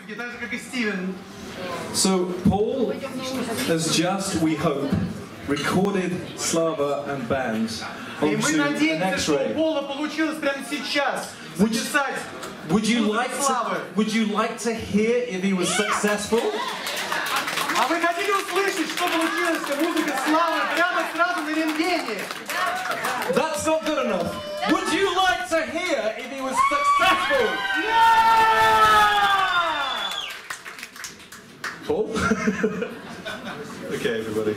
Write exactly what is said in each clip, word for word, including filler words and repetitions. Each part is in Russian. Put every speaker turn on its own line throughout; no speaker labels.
практике, так же, как и Стивен.
So Paul has just, we hope, recorded Slava and bands
И мы
onto an
надеемся, что у
X-ray.
Пола получилось прямо сейчас записать.
Would you like to? Would you like to hear if he was successful?
А вы хотите услышать, что получилось с музыкой Славы прямо сразу на рентгене?
That's not good enough. Would you like to hear if he was successful?
Yeah!
Paul? Okay, everybody.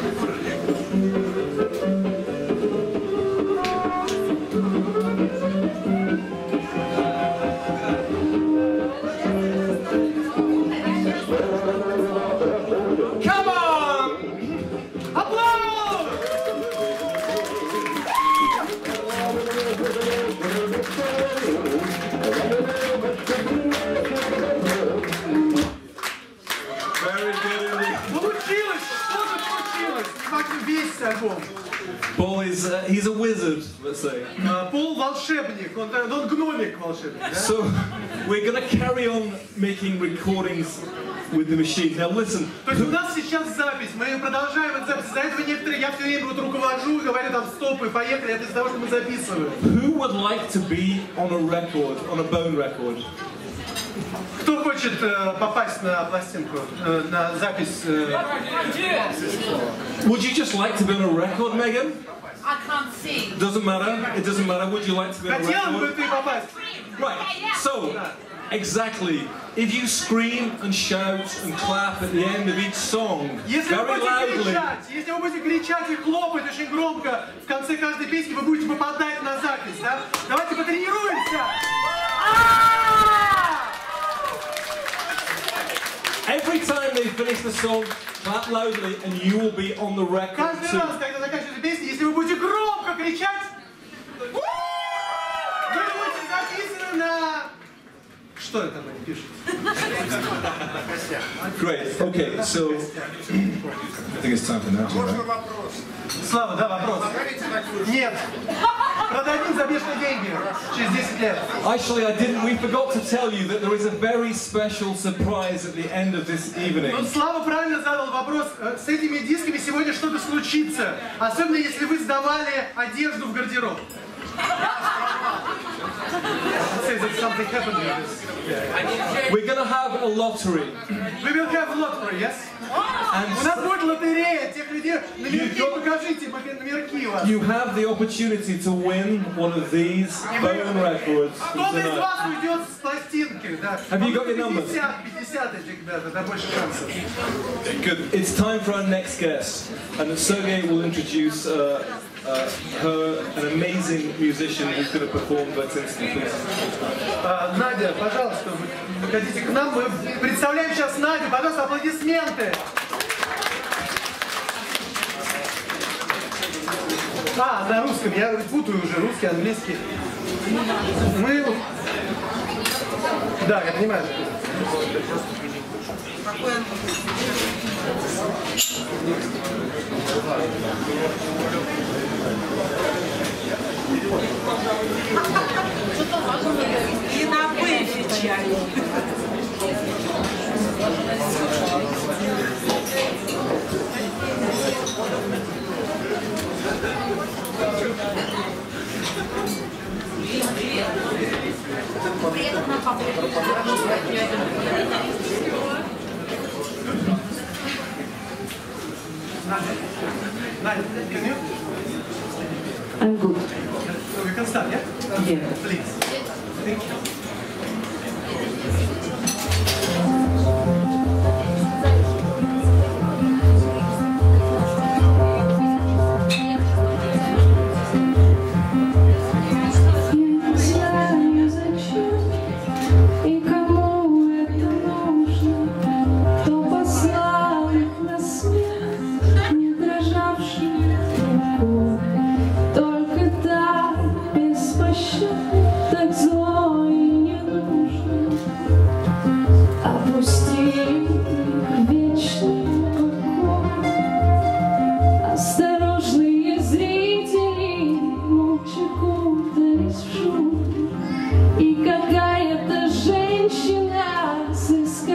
Come on! Applause!
Very good.
Получилось! Что же получилось? Как весь альбом.
Paul is, uh, he's a wizard, let's say.
Пол волшебник, он, он гномик волшебник. Да?
So we're going to carry on making recordings with the machine. Now listen.
То есть у нас сейчас запись, мы продолжаем эту запись. За этого некоторые, я все время вот руковожу, говорю там стоп и поехали, это из-за того, что мы записываем.
Who would like to be on a record, on a bone record?
Кто хочет э, попасть на пластинку, э, на запись? Э...
Would you just like to be on a record, Megan?
I can't sing.
Doesn't matter. It doesn't matter. Would you like to be on a
Хотела бы
record?
ты попасть?
Right. So, exactly. If you scream and shout and clap at the end of each song,
Если вы
very
будете
loudly,
кричать, если вы будете кричать и хлопать очень громко в конце каждой песни, вы будете попадать на запись, да? Давайте потренируемся!
every time they finish the song, clap loudly, and you will be on the record
Каждый
too.
раз, когда заканчивается песня, если вы будете громко кричать, вы будете записаны на... Что это они пишут?
Great. Okay. So, I think it's time for now. Right?
Слава, да, вопрос? Нет. Продадим за бешеные деньги через десять лет.
Actually, I didn't. We forgot to tell you that there is a very special surprise at the end of this evening.
Но Слава правильно задал вопрос. С этими дисками сегодня что-то случится. Особенно если вы сдавали одежду в гардероб.
We're going to have a lottery.
We will have lottery, yes?
And
У нас будет лотерея тех людей. Номерки, покажите номерки у вас.
you have the opportunity to win one of these bone records
Кто-то из
tonight.
вас уйдет с пластинки, да.
Have you got your numbers?
пятьдесят, пятьдесят этих, да, да, больше шансов.
Good. It's time for our next guest, and Sergey will introduce uh, uh, her, an amazing musician who's going to perform Vertinsky, please.
А, Надя, пожалуйста, вы выходите к нам. Мы представляем сейчас Надю. Пожалуйста, аплодисменты. А, на русском. Я путаю уже русский, английский. Мы... Да, я понимаю.
И напыли чай. Приятно попробовать.
Надя, can you?
I'm good.
So we can start, yeah?
Yeah.
Please. Thank you.
Так зло и не нужно. Опусти вечный покой. Осторожные зрители молча кутались в шум. И какая-то женщина с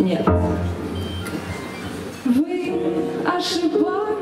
нет. Вы ошибаетесь.